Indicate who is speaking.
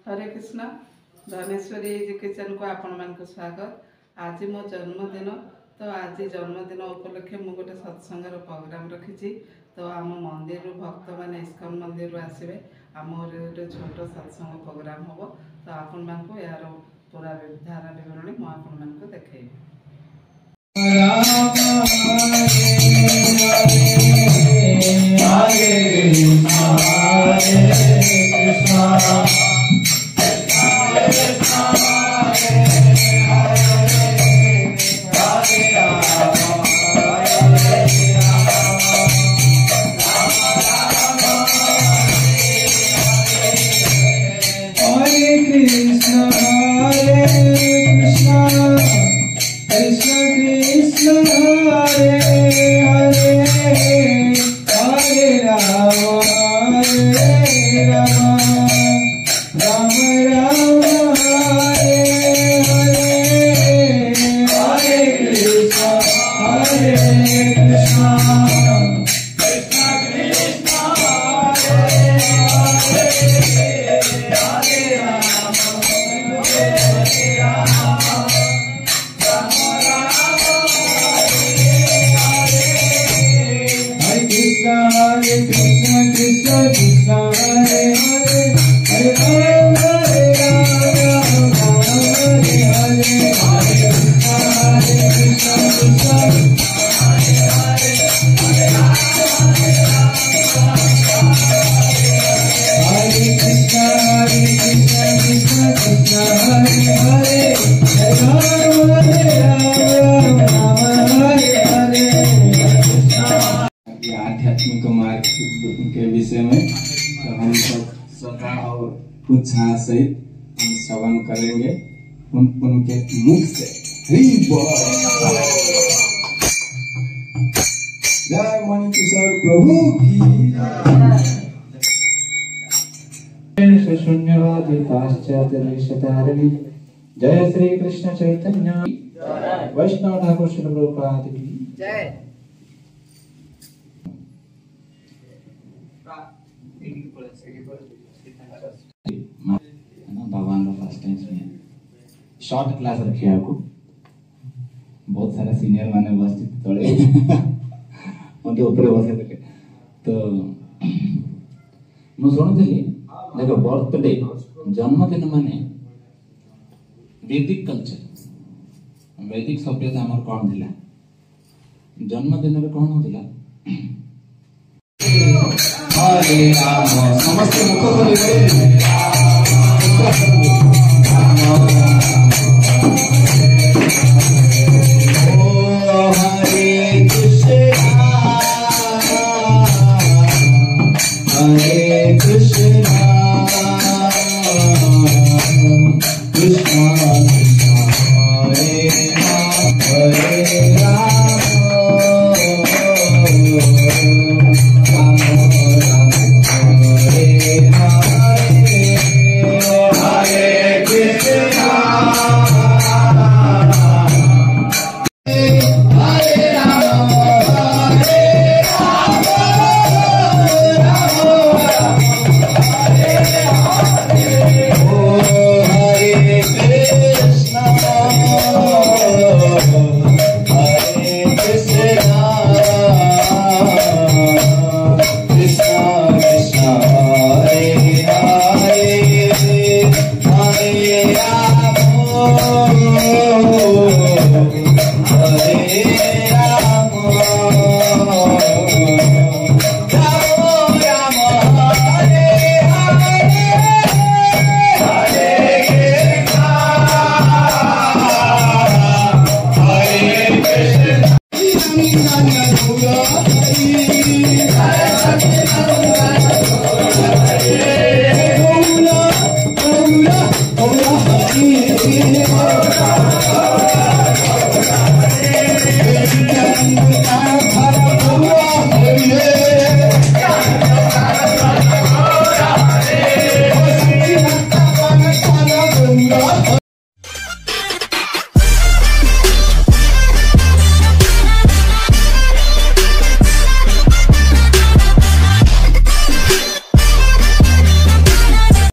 Speaker 1: हरे Krishna Dhaneshwari kitchen को आपण मान को स्वागत। आज मो जन्मदिन तो आज जन्मदिन उपलक्षे मु गोटे सत्संगर प्रोग्राम रखी। तो आम मंदिर भक्त मैंने इस्कन मंदिर आसवे आम गोटे छोट सत्संग प्रोग्राम हम। तो आपण मान को यार पूरा धारा विवरणी मु आपण मान को देखैबी।
Speaker 2: आध्यात्मिक मार्ग के विषय में तो हम सब श्रद्धा और उत्साह सहित हम श्रवण करेंगे उनके मुख से। जय मणि किशोर प्रभु की जय। शून्यवादी पाश्चात्य जय श्री कृष्ण चैतन्य वैष्णव ठाकुर श्री प्रभुपाद की जय। भगवान का फर्स्ट टाइम में शॉर्ट क्लास रखे आपको बहुत सारा सीनियर माने उपस्थित तले उनके ऊपर बसे थे। तो मु शुणुली देखो बर्थडे जन्मदिन माने वैदिक कल्चर वैदिक सभ्यता आमर कौन थिला जन्मदिन रे कौन होतिला हरे राम समस्त मुख बोले